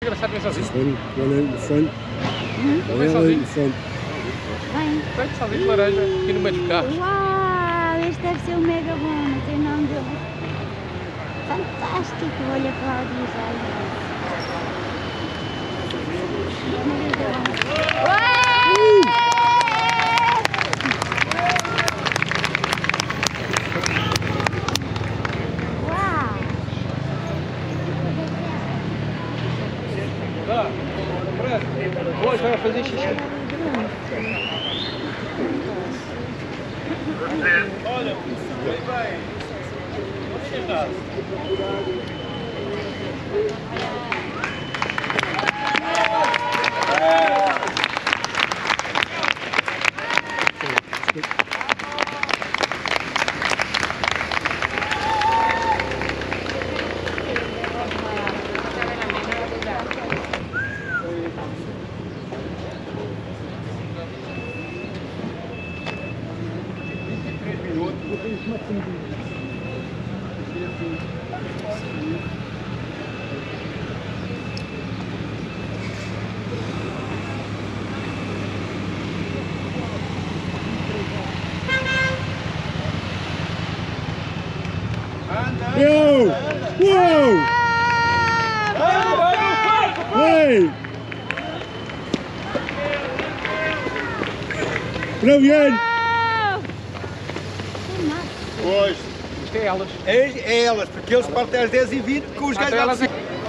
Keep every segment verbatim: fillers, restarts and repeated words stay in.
Engraçado ver sozinho. One, one out in front. Hum? One out in front. Vem. Vai de sozinho de laranja, aqui no meio dos carros. Uau, este deve ser o mega bom, não tem nome dele. Fantástico, olha para lá disso. Hoje vai fazer xixi. Olha, vem bem. Yo! Whoa! Hey! Brilliant! Pois. Isto é elas. É, é elas, porque eles partem às dez e vinte com os gajos. Elas...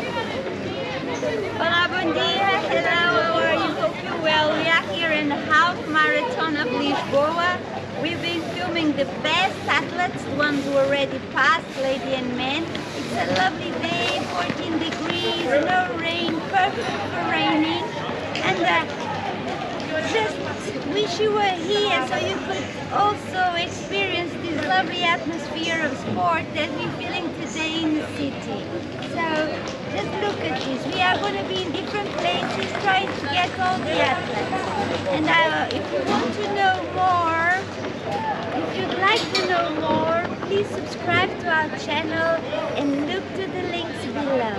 Olá, bom dia. Hello, how are you? Hope you're well. We are here in the Half Marathon of Lisboa. We've been filming the best athletes, the ones who already passed, lady and men. It's a lovely day, fourteen degrees, no rain, perfect for raining. And uh, just wish you were here so you could also experience this lovely atmosphere of sport that we're feeling today in the city. So just look at this. We are going to be in different places trying to get all the athletes. And uh, if you want to know more, if you'd like to know more, please subscribe to our channel and look to the links below.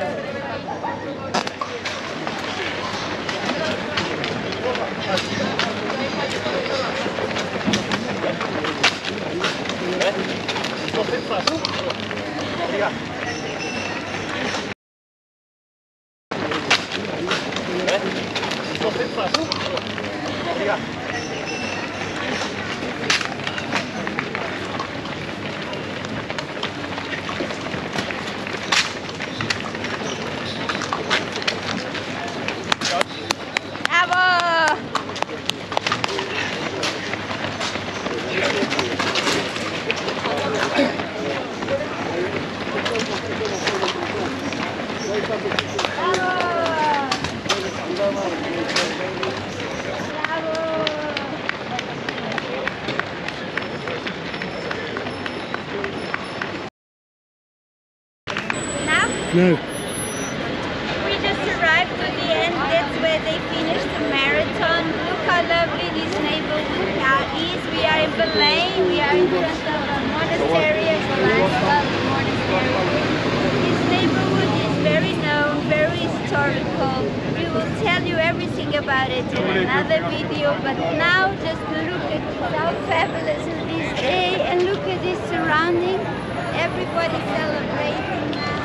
No. We just arrived to the end, that's where they finished the marathon. Look how lovely this neighborhood is. We are in Belém, we are in front of the monastery of Baixa Monastery. This neighborhood is very known, very historical. We will tell you everything about it in another video, but now just look at how fabulous is this day and look at this surrounding. Everybody celebrating now.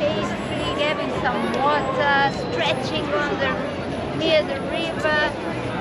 Pastry, having some water, stretching on the near the river.